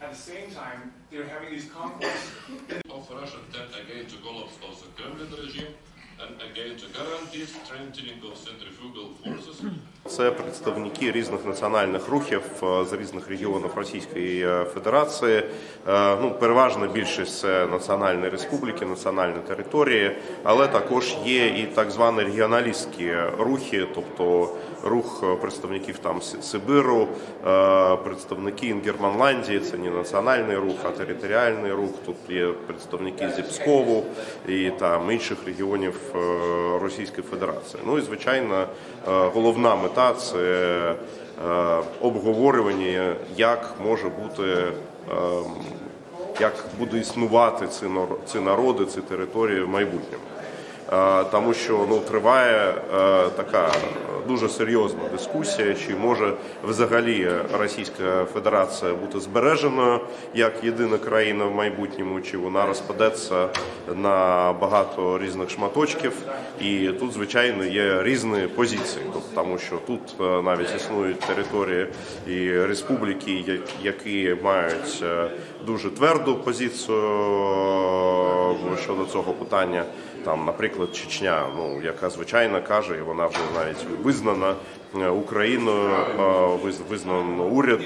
at the same time, they're having these conquests. Of Russia tend again to collapse of the Kremlin regime and again to guarantee strengthening of centrifugal forces. Це представники різних національних рухів з різних регіонів Російської Федерації. Переважна більшість – це національні республіки, національні території, але також є і так звані регіоналістські рухи, тобто рух представників там Сибиру, представники Інгерманландії, це не національний рух, а територіальний рух. Тут є представники зі Пскову і там інших регіонів Російської Федерації. Ну і, звичайно, головна мета – це обговорювання, як може бути, як буде існувати ці народи, ці території в майбутньому. Тому що триває така дуже серйозна дискусія, чи може взагалі Російська Федерація бути збереженою як єдина країна в майбутньому, чи вона розпадеться на багато різних шматочків. І тут, звичайно, є різні позиції, тому що тут навіть існують території і республіки, які мають дуже тверду позицію щодо цього питання. Там, наприклад, Чечня, яка звичайно каже, і вона вже навіть визнана Україною, визнано уряд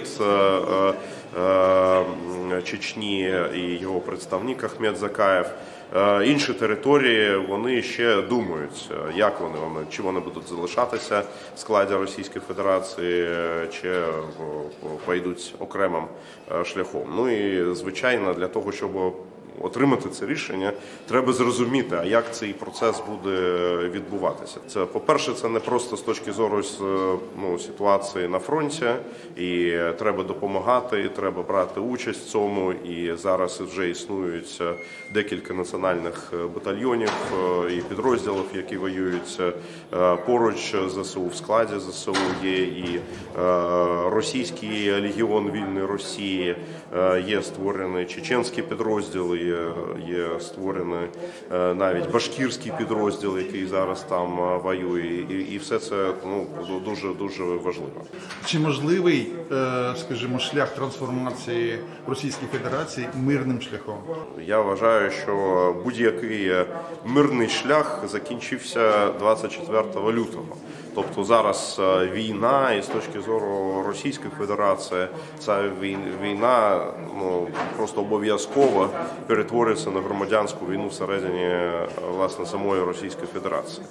Чечні і його представник Ахмед Закаєв. Інші території, вони ще думають, як чи вони будуть залишатися в складі Російської Федерації, чи пойдуть окремим шляхом. Ну і, звичайно, для того, щоб отримати це рішення, треба зрозуміти, а як цей процес буде відбуватися. Це, по-перше, це не просто з точки зору ситуації на фронті, і треба допомагати, і треба брати участь в цьому, і зараз вже існують декілька національних батальйонів і підрозділів, які воюють поруч ЗСУ, в складі ЗСУ є і російський легіон вільної Росії, є створені чеченські підрозділи, є створений навіть башкірський підрозділ, який зараз там воює, і все це дуже важливо. Чи можливий, скажімо, шлях трансформації Російської Федерації мирним шляхом? Я вважаю, що будь-який мирний шлях закінчився 24 лютого. Тобто зараз війна, і з точки зору Російської Федерації, ця війна просто обов'язково перетворюється на громадянську війну всередині, власне, самої Російської Федерації.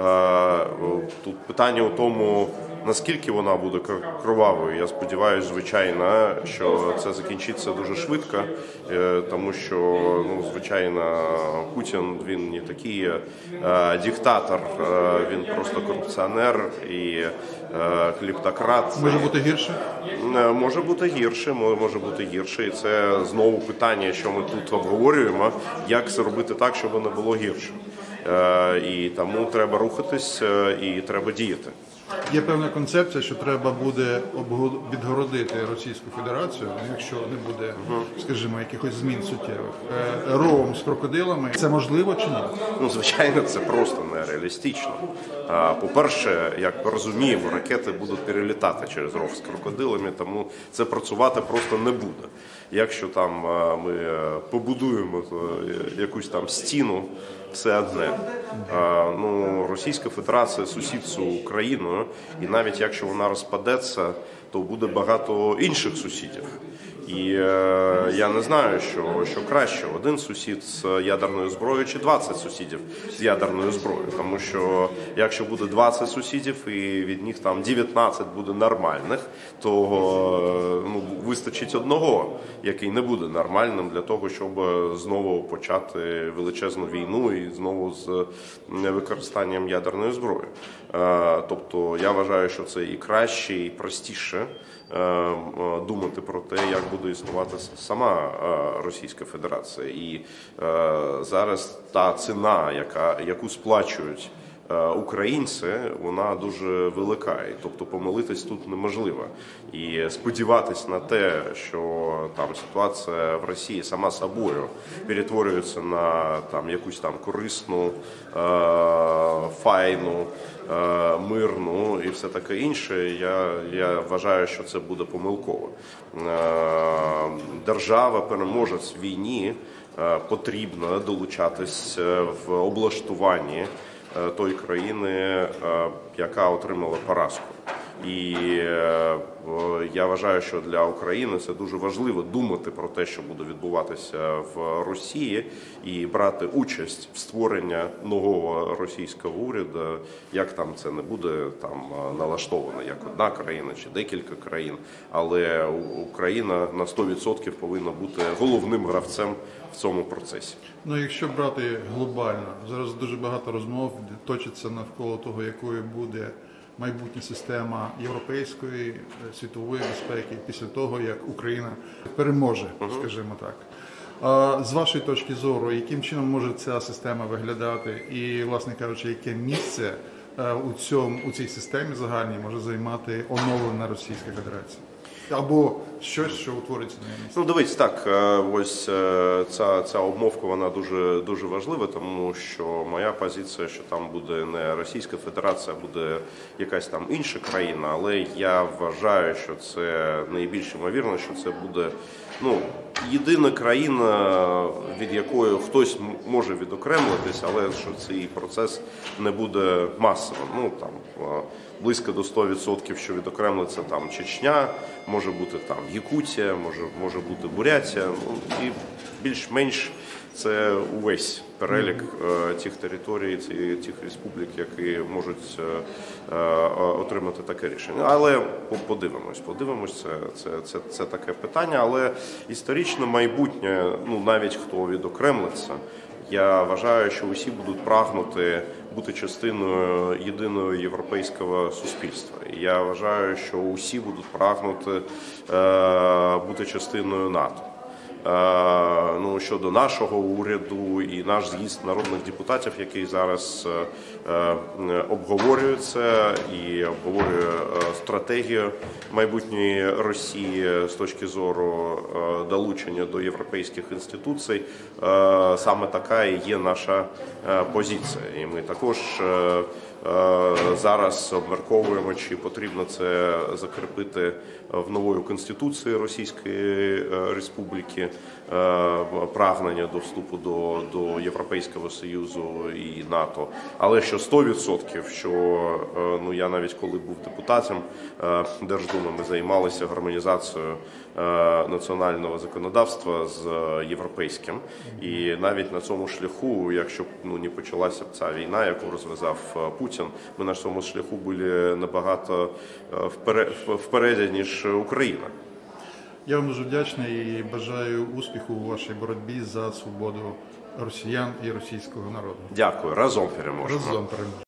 Тут питання у тому, наскільки вона буде кровавою. Я сподіваюся, звичайно, що це закінчиться дуже швидко, тому що, звичайно, Путін, він не такий диктатор, він просто корупціонер і клептократ. Може бути гірше? Може бути гірше. І це знову питання, що ми тут обговорюємо, як це робити так, щоб не було гірше. І тому треба рухатись і треба діяти. Є певна концепція, що треба буде відгородити Російську Федерацію, якщо не буде, скажімо, якихось змін суттєвих, ровом з крокодилами. Це можливо чи ні? Звичайно, це просто нереалістично. По-перше, як розуміємо, ракети будуть перелітати через ров з крокодилами, тому це працювати просто не буде. Якщо там ми побудуємо якусь там стіну, все одне. Російська Федерація сусідствує з Україною, і навіть якщо вона розпадеться, то буде багато інших сусідів. І я не знаю, що краще, один сусід з ядерною зброєю чи 20 сусідів з ядерною зброєю. Тому що якщо буде 20 сусідів і від них там 19 буде нормальних, то вистачить одного, який не буде нормальним для того, щоб знову почати величезну війну і знову з використанням ядерної зброї. Тобто я вважаю, що це і краще, і простіше думати про те, як буде існувати сама Російська Федерація. І зараз та ціна, яку сплачують українці, вона дуже велика. І, тобто помилитись тут неможливо. І сподіватись на те, що там ситуація в Росії сама собою перетворюється на там якусь там корисну, файну, мирну і все таке інше, я вважаю, що це буде помилково. Держава-переможець в війні потрібно долучатись в облаштуванні тої країни, яка отримала поразку. І я вважаю, що для України це дуже важливо думати про те, що буде відбуватися в Росії, і брати участь в створенні нового російського уряду, як там це не буде там налаштовано, як одна країна чи декілька країн, але Україна на 100% повинна бути головним гравцем в цьому процесі. Ну, якщо брати глобально, зараз дуже багато розмов точиться навколо того, якою буде майбутня система європейської, світової безпеки після того, як Україна переможе, скажімо так. З вашої точки зору, яким чином може ця система виглядати і, власне кажучи, яке місце у цій системі загальній може займати оновлена Російська Федерація? Або щось, що утвориться на її місці? Ну, дивіться, так, ось ця обмовка, вона дуже важлива, тому що моя позиція, що там буде не Російська Федерація, а буде якась там інша країна, але я вважаю, що це найбільш ймовірно, що це буде єдина країна, від якої хтось може відокремлитись, але що цей процес не буде масовим. Ну, там, близько до 100%, що відокремлиться там Чечня, може бути там Якутія, може бути Бурятія, і більш-менш це увесь перелік тих територій, тих республік, які можуть отримати таке рішення. Але подивимось, це таке питання, але історичне майбутнє, навіть хто відокремлиться, я вважаю, що усі будуть прагнути бути частиною єдиного європейського суспільства. І я вважаю, що усі будуть прагнути бути частиною НАТО. Щодо нашого уряду і наш з'їзд народних депутатів, який зараз обговорюється і обговорює стратегію майбутньої Росії з точки зору долучення до європейських інституцій, саме така і є наша позиція. І ми також зараз обмірковуємо, чи потрібно це закріпити в нової Конституції Російської Республіки, прагнення до вступу до Європейського Союзу і НАТО. Але що 100%, що я навіть коли був депутатом Держдуми, ми займалися гармонізацією національного законодавства з європейським. І навіть на цьому шляху, якщо б не почалася ця війна, яку розв'язав Путін, ми на цьому шляху були набагато впереді, ніж Україна. Я вам дуже вдячний і бажаю успіху у вашій боротьбі за свободу росіян і російського народу. Дякую. Разом переможемо. Разом переможемо.